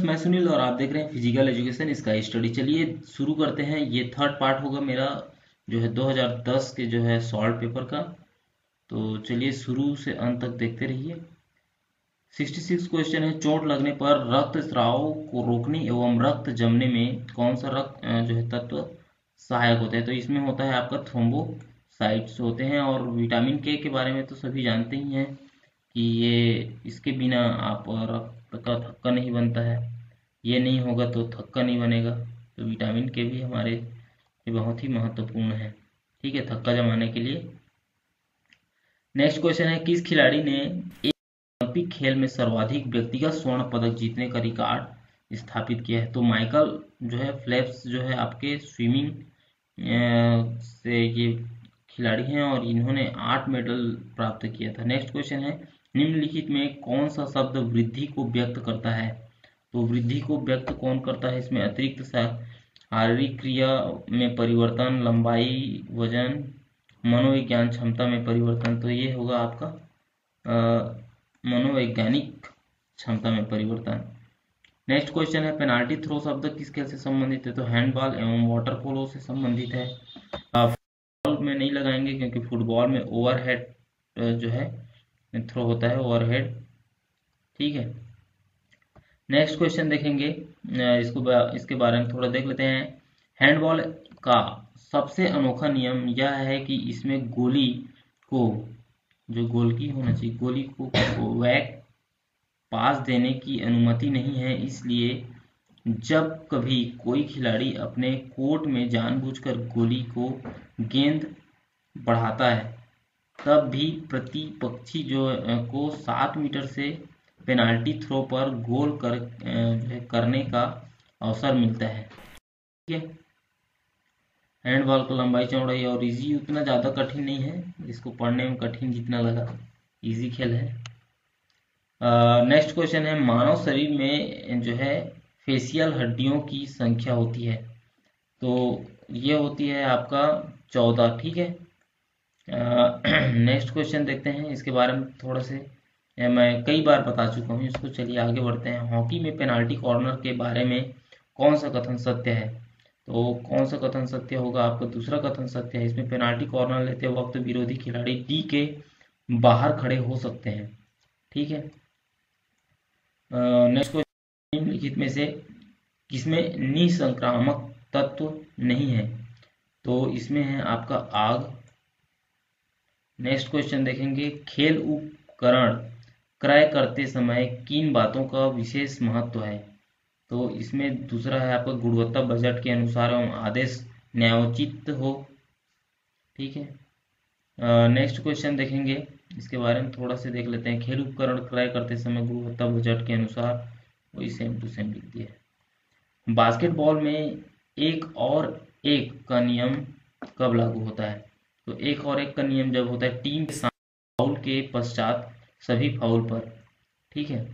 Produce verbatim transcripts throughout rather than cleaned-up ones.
मैं सुनील और आप देख रहे हैं फिजिकल एजुकेशन इसका स्टडी। चलिए शुरू करते हैं। ये थर्ड पार्ट होगा मेरा जो है दो हज़ार दस के जो है सॉल्व पेपर का। तो चलिए शुरू से अंत तक देखते रहिए। छियासठ क्वेश्चन है, चोट लगने पर रक्त स्राव को रोकने एवं रक्त जमने में कौन सा रक्त अ, जो है तत्व सहायक होता है। तो इसमें होता है आपका थ्रोम्बोसाइट्स होते हैं। और विटामिन के के बारे में तो सभी जानते ही हैं कि ये इसके बिना आप रक्त का थक्का नहीं बनता है, ये नहीं होगा तो थक्का नहीं बनेगा। तो विटामिन के भी हमारे ये बहुत ही महत्वपूर्ण है, ठीक है, थक्का जमाने के लिए। नेक्स्ट क्वेश्चन है, किस खिलाड़ी ने एक ओलंपिक खेल में सर्वाधिक व्यक्तिगत स्वर्ण पदक जीतने का रिकॉर्ड स्थापित किया है। तो माइकल जो है फेल्प्स जो है आपके स्विमिंग से ये खिलाड़ी हैं और इन्होंने आठ मेडल प्राप्त किया था। नेक्स्ट क्वेश्चन है, निम्नलिखित में कौन सा शब्द वृद्धि को व्यक्त करता है। तो वृद्धि को व्यक्त कौन करता है, इसमें अतिरिक्त शारीरिक क्रिया में परिवर्तन, लंबाई, वजन, मनोविज्ञान क्षमता में परिवर्तन। तो ये होगा आपका मनोवैज्ञानिक क्षमता में परिवर्तन। नेक्स्ट क्वेश्चन है, पेनाल्टी थ्रो शब्द किस खेल से संबंधित है। तो हैंडबॉल एवं वाटर पोलो से संबंधित है। फुटबॉल में नहीं लगाएंगे क्योंकि फुटबॉल में ओवरहेड जो है थ्रो होता है, ओवरहेड, ठीक है। नेक्स्ट क्वेश्चन देखेंगे, इसको इसके बारे में थोड़ा देख लेते हैं। हैंडबॉल का सबसे अनोखा नियम यह है कि इसमें गोली को जो गोलकी होना चाहिए, गोली को, को वैक पास देने की अनुमति नहीं है। इसलिए जब कभी कोई खिलाड़ी अपने कोर्ट में जानबूझकर गोली को गेंद बढ़ाता है तब भी प्रतिपक्षी जो को सात मीटर से पेनाल्टी थ्रो पर गोल कर करने का अवसर मिलता है, ठीक है। हैंडबॉल का लंबाई, चौड़ाई और इजी उतना ज़्यादा कठिन नहीं है, इसको पढ़ने में कठिन जितना लगा, इजी खेल है। नेक्स्ट क्वेश्चन है, मानव शरीर में जो है फेशियल हड्डियों की संख्या होती है। तो ये होती है आपका चौदह, ठीक है। नेक्स्ट क्वेश्चन देखते हैं, इसके बारे में थोड़ा से मैं कई बार बता चुका हूँ इसको। चलिए आगे बढ़ते हैं। हॉकी में पेनाल्टी कॉर्नर के बारे में कौन सा कथन सत्य है। तो कौन सा कथन सत्य होगा, आपका दूसरा कथन सत्य है। इसमें पेनाल्टी कॉर्नर लेते वक्त विरोधी खिलाड़ी डी के बाहर खड़े हो सकते हैं, ठीक है। नेक्स्ट क्वेश्चन, निम्नलिखित में से किसमें निसंक्रामक तत्व नहीं है। तो इसमें है आपका आग। नेक्स्ट क्वेश्चन देखेंगे, खेल उपकरण क्रय करते समय किन बातों का विशेष महत्व है। तो इसमें दूसरा है आपका गुणवत्ता बजट के अनुसार एवं आदेश न्यायोचित हो, ठीक है। नेक्स्ट क्वेश्चन देखेंगे, इसके बारे में थोड़ा सा देख लेते हैं। खेल उपकरण क्रय करते समय गुणवत्ता बजट के अनुसार, वही सेम टू सेम लिख दिया है। बास्केटबॉल में एक और एक का नियम कब लागू होता है। तो एक और एक का नियम जब होता है टीम के साथ फाउल के पश्चात सभी फाउल पर, ठीक है।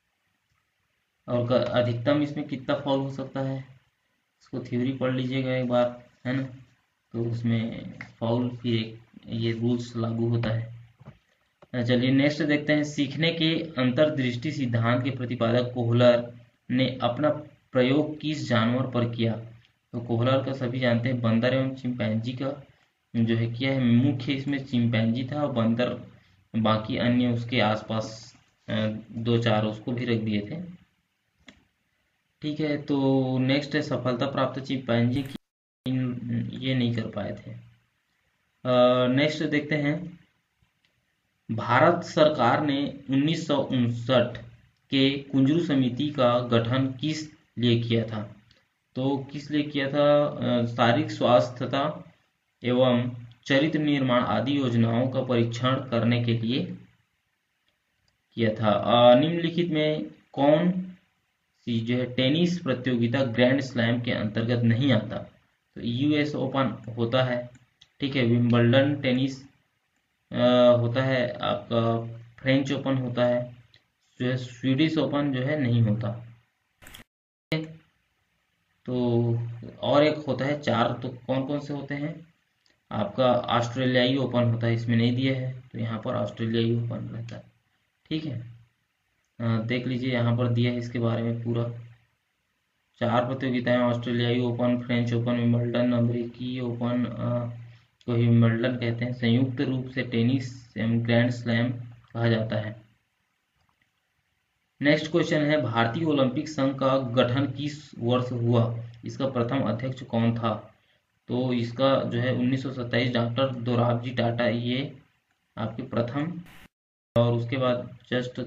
और अधिकतम इसमें कितना फाउल हो सकता है, इसको थ्योरी पढ़ लीजिएगा एक बार, है ना। तो उसमें फाउल फिर एक ये रूल्स लागू होता है। चलिए नेक्स्ट देखते हैं, सीखने के अंतर्दृष्टि सिद्धांत के प्रतिपादक कोहलर ने अपना प्रयोग किस जानवर पर किया। तो कोहलर का सभी जानते हैं बंदर एवं चिंपैंजी का जो है किया है। मुख्य इसमें चिंपैंजी था और बंदर, बाकी अन्य उसके आसपास दो चार उसको भी रख दिए थे, ठीक है। तो नेक्स्ट है, सफलता प्राप्त चिंपैंजी की ये नहीं कर पाए थे। नेक्स्ट देखते हैं, भारत सरकार ने उन्नीस सौ उनसठ के कुंजरू समिति का गठन किस लिए किया था। तो किस लिए किया था, शारीरिक स्वास्थ्यता एवं चरित्र निर्माण आदि योजनाओं का परीक्षण करने के लिए किया था। निम्नलिखित में कौन सी जो है टेनिस प्रतियोगिता ग्रैंड स्लैम के अंतर्गत नहीं आता। तो यूएस ओपन होता है, ठीक है, विंबलडन टेनिस होता है आपका, फ्रेंच ओपन होता है, जो है स्वीडिश ओपन जो है नहीं होता। तो और एक होता है चार, तो कौन कौन से होते हैं, आपका ऑस्ट्रेलियाई ओपन होता है, इसमें नहीं दिया है तो यहाँ पर ऑस्ट्रेलियाई ओपन रहता है, ठीक है। आ, देख लीजिए यहाँ पर दिया है इसके बारे में पूरा, चार प्रतियोगिताएं, ऑस्ट्रेलियाई ओपन, फ्रेंच ओपन, विंबलडन, अमेरिकी ओपन को विंबलडन कहते हैं। संयुक्त रूप से टेनिस ग्रैंड स्लैम कहा जाता है। नेक्स्ट क्वेश्चन है, भारतीय ओलंपिक संघ का गठन किस वर्ष हुआ? इसका प्रथम अध्यक्ष कौन था? तो इसका जो है उन्नीस सौ सत्ताईस, डॉक्टर दोराबजी टाटा, ये आपके प्रथम। और उसके बाद जस्ट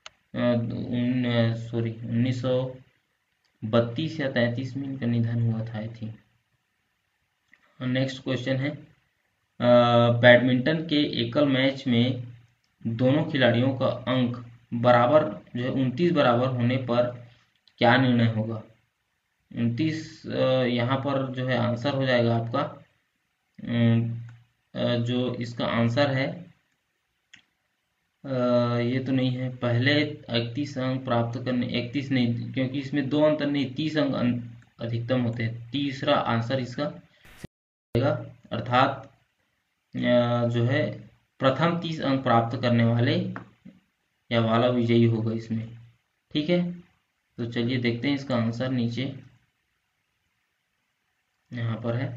सॉरी उन्नीस सौ बत्तीस या तैंतीस में इनका निधन हुआ था आई थिंक। नेक्स्ट क्वेश्चन है, बैडमिंटन के एकल मैच में दोनों खिलाड़ियों का अंक बराबर जो है उनतीस बराबर होने पर क्या निर्णय होगा? उनतीस यहाँ पर जो है आंसर हो जाएगा आपका, जो इसका आंसर है ये तो नहीं है, पहले इकतीस अंक प्राप्त करने, इकतीस नहीं क्योंकि इसमें दो अंतर नहीं, तीस अंक अधिकतम होते हैं। तीसरा आंसर इसका होगा, अर्थात जो है प्रथम तीस अंक प्राप्त करने वाले या वाला विजयी होगा इसमें। ठीक है, तो चलिए देखते हैं इसका आंसर, नीचे यहाँ पर है।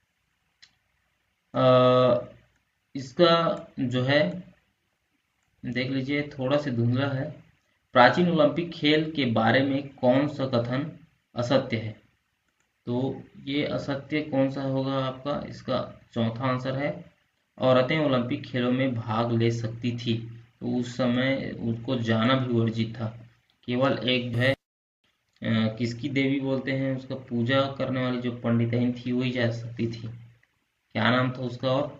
आ, इसका जो है देख लीजिए, थोड़ा सा धुंधला है। प्राचीन ओलंपिक खेल के बारे में कौन सा कथन असत्य है? तो ये असत्य कौन सा होगा आपका? इसका चौथा आंसर है, औरतें ओलंपिक खेलों में भाग ले सकती थी, तो उस समय उसको जाना भी वर्जित था। केवल एक है किसकी देवी बोलते हैं, उसका पूजा करने वाली जो पंडिताइन थी वही जा सकती थी। क्या नाम था उसका? और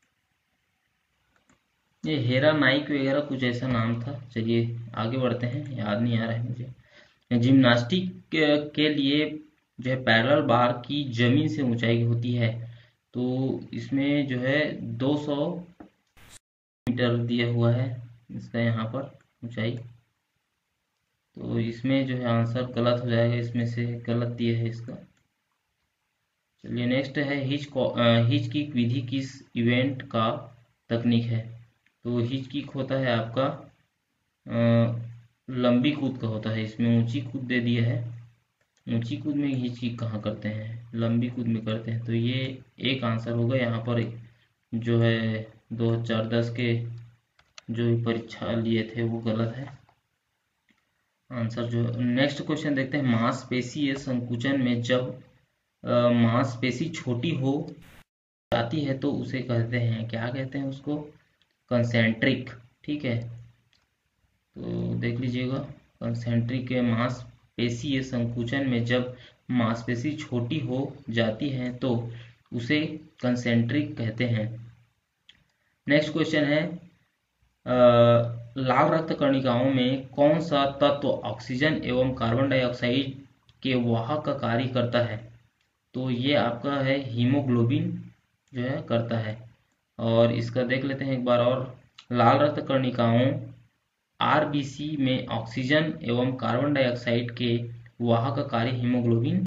ये हेरा नाइक वगैरह कुछ ऐसा नाम था। चलिए आगे बढ़ते हैं, याद नहीं आ रहा है मुझे। जिम्नास्टिक के लिए जो है पैरेलल बार की जमीन से ऊंचाई होती है, तो इसमें जो है दो सौ मीटर दिया हुआ है इसका यहाँ पर ऊंचाई, तो इसमें जो है आंसर गलत हो जाएगा, इसमें से गलत दिया है इसका। चलिए नेक्स्ट है, हिच हिच किक विधि किस इवेंट का तकनीक है? तो हिच किक होता है आपका आ, लंबी कूद का होता है, इसमें ऊंची कूद दे दिया है। ऊंची कूद में हिच किक कहाँ करते हैं, लंबी कूद में करते हैं, तो ये एक आंसर होगा यहाँ पर। जो है दो हज़ार दस के जो परीक्षा लिए थे वो गलत है आंसर। जो नेक्स्ट क्वेश्चन देखते हैं, मांसपेशीय संकुचन में जब मांसपेशी छोटी हो जाती है तो उसे कहते हैं, क्या कहते हैं उसको? कंसेंट्रिक। ठीक है, तो देख लीजिएगा, कंसेंट्रिक मांसपेशीय संकुचन में जब मांसपेशी छोटी हो जाती है तो उसे कंसेंट्रिक कहते हैं। नेक्स्ट क्वेश्चन है, आ, लाल रक्त कणिकाओं में कौन सा तत्व ऑक्सीजन एवं कार्बन डाइऑक्साइड के वाहक का कार्य करता है? तो ये आपका है हीमोग्लोबिन जो है करता है। और इसका देख लेते हैं एक बार और, लाल रक्त कणिकाओं आरबीसी में ऑक्सीजन एवं कार्बन डाइऑक्साइड के वाहक का कार्य हीमोग्लोबिन।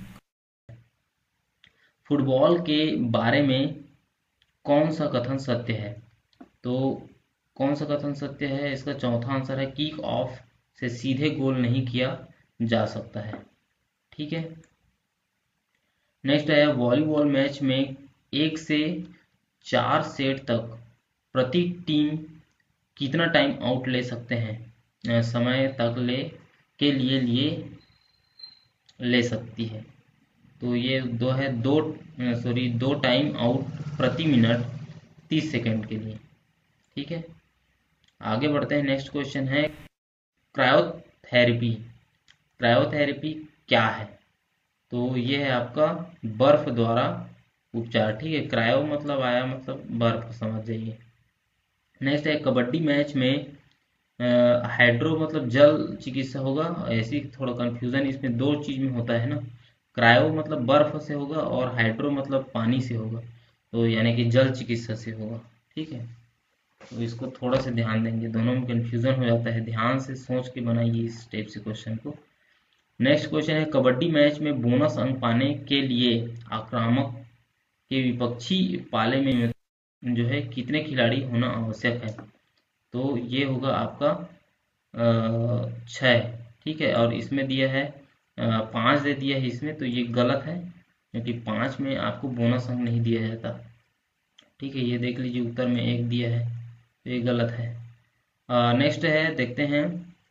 फुटबॉल के बारे में कौन सा कथन सत्य है? तो कौन सा कथन सत्य है? इसका चौथा आंसर है, किक ऑफ से सीधे गोल नहीं किया जा सकता है। ठीक है, नेक्स्ट है, वॉलीबॉल मैच में एक से चार सेट तक प्रति टीम कितना टाइम आउट ले सकते हैं, समय तक ले के लिए लिए ले सकती है? तो ये दो है, दो सॉरी दो टाइम आउट प्रति मिनट तीस सेकंड के लिए। ठीक है, आगे बढ़ते हैं। नेक्स्ट क्वेश्चन है, क्रायोथेरेपी। क्रायोथेरेपी क्या है? तो ये है आपका बर्फ द्वारा उपचार। ठीक है, क्रायो मतलब आया मतलब बर्फ, समझ जाइए। नेक्स्ट है, कबड्डी मैच में हाइड्रो मतलब जल चिकित्सा होगा। ऐसी थोड़ा कंफ्यूजन इसमें दो चीज में होता है ना, क्रायो मतलब बर्फ से होगा और हाइड्रो मतलब पानी से होगा, तो यानी कि जल चिकित्सा से होगा। ठीक है, तो इसको थोड़ा सा ध्यान देंगे, दोनों में कंफ्यूजन हो जाता है, ध्यान से सोच के बनाइए इस टाइप से क्वेश्चन को। नेक्स्ट क्वेश्चन है, कबड्डी मैच में बोनस अंक पाने के लिए आक्रामक के विपक्षी पाले में जो है कितने खिलाड़ी होना आवश्यक है? तो ये होगा आपका छः। ठीक है, और इसमें दिया है पाँच दे दिया है इसमें, तो ये गलत है क्योंकि पाँच में आपको बोनस अंक नहीं दिया जाता। ठीक है, ये देख लीजिए उत्तर में एक दिया है, तो ये गलत है। नेक्स्ट है, देखते हैं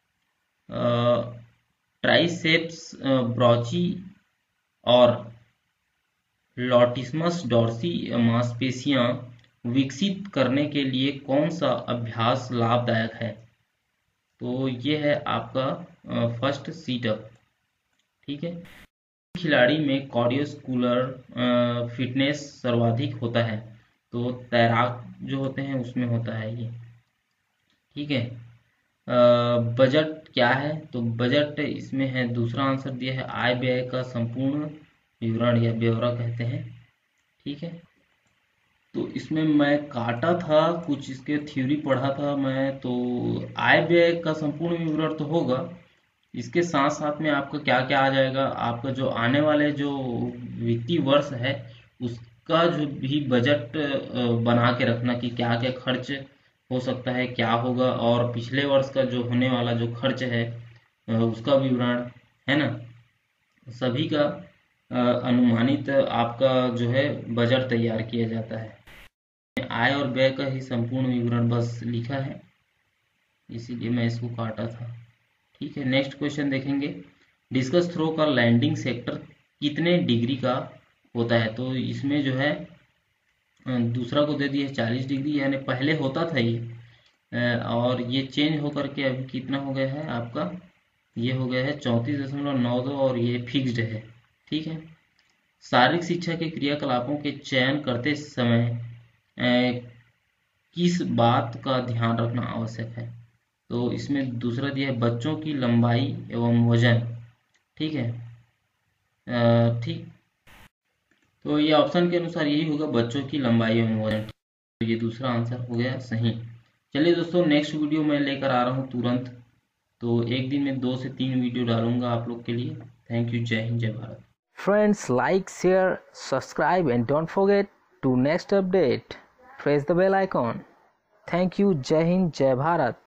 ट्राइसेप्स ब्रॉची और लॉटिस्मस डॉर्सी मांसपेशियां विकसित करने के लिए कौन सा अभ्यास लाभदायक है? तो ये है आपका फर्स्ट सीटअप। ठीक है, खिलाड़ी में कार्डियोस्कुलर फिटनेस सर्वाधिक होता है, तो तैराक जो होते हैं उसमें होता है ये। ठीक है, बजट क्या है? तो बजट इसमें है, दूसरा आंसर दिया है आय व्यय का संपूर्ण विवरण या ब्यौरा कहते हैं। ठीक है, तो इसमें मैं काटा था कुछ, इसके थ्योरी पढ़ा था मैं, तो आय व्यय का संपूर्ण विवरण तो होगा, इसके साथ साथ में आपका क्या क्या आ जाएगा, आपका जो आने वाले जो वित्तीय वर्ष है उसका जो भी बजट बना के रखना कि क्या क्या खर्च हो सकता है, क्या होगा, और पिछले वर्ष का जो होने वाला जो खर्च है उसका विवरण, है ना, सभी का अनुमानित आपका जो है बजट तैयार किया जाता है। आय और व्यय का ही संपूर्ण विवरण बस लिखा है, इसीलिए मैं इसको काटा था। ठीक है, नेक्स्ट क्वेश्चन देखेंगे, डिस्कस थ्रो का लैंडिंग सेक्टर कितने डिग्री का होता है? तो इसमें जो है दूसरा को दे दिया है चालीस डिग्री, यानी पहले होता था ये, और ये चेंज होकर के अभी कितना हो गया है आपका, ये हो गया है चौंतीस दशमलव नौ दो, और ये फिक्स्ड है। ठीक है, शारीरिक शिक्षा के क्रियाकलापों के चयन करते समय ए, किस बात का ध्यान रखना आवश्यक है? तो इसमें दूसरा दिया है बच्चों की लंबाई एवं वजन। ठीक है, ठीक, तो ये ऑप्शन के अनुसार यही होगा, बच्चों की लंबाई एवं वजन। तो ये दूसरा आंसर हो गया सही। चलिए दोस्तों, नेक्स्ट वीडियो मैं लेकर आ रहा हूँ तुरंत, तो एक दिन में दो से तीन वीडियो डालूंगा आप लोग के लिए। थैंक यू, जय हिंद, जय Bharat. Friends, like, share, subscribe and don't forget to next update. Press the bell icon. Thank you, Jai Hind, Jai Bharat.